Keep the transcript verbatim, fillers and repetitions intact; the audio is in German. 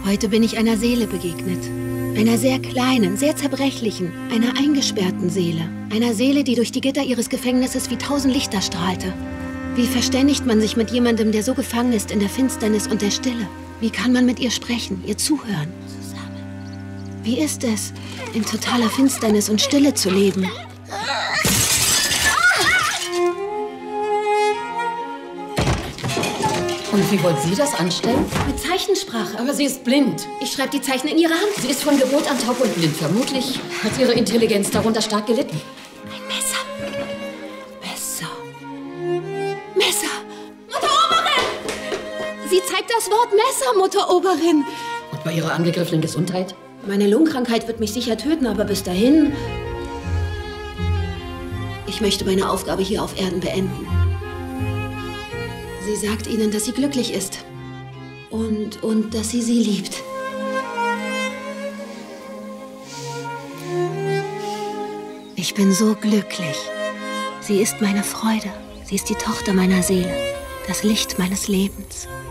Heute bin ich einer Seele begegnet. Einer sehr kleinen, sehr zerbrechlichen, einer eingesperrten Seele. Einer Seele, die durch die Gitter ihres Gefängnisses wie tausend Lichter strahlte. Wie verständigt man sich mit jemandem, der so gefangen ist in der Finsternis und der Stille? Wie kann man mit ihr sprechen, ihr zuhören? Wie ist es, in totaler Finsternis und Stille zu leben? Und wie wollen Sie das anstellen? Mit Zeichensprache. Aber sie ist blind. Ich schreibe die Zeichen in ihre Hand. Sie ist von Geburt an taub und blind. Vermutlich hat ihre Intelligenz darunter stark gelitten. Ein Messer. Messer. Messer. Mutter Oberin! Sie zeigt das Wort Messer, Mutter Oberin. Und bei ihrer angegriffenen Gesundheit? Meine Lungenkrankheit wird mich sicher töten, aber bis dahin... Ich möchte meine Aufgabe hier auf Erden beenden. Sie sagt ihnen, dass sie glücklich ist. Und, und dass sie sie liebt. Ich bin so glücklich. Sie ist meine Freude. Sie ist die Tochter meiner Seele. Das Licht meines Lebens.